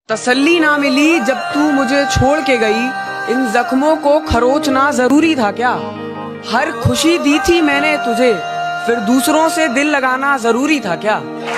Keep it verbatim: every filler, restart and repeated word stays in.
तसल्ली ना मिली जब तू मुझे छोड़ के गई, इन जख्मों को खरोचना जरूरी था क्या। हर खुशी दी थी मैंने तुझे, फिर दूसरों से दिल लगाना जरूरी था क्या।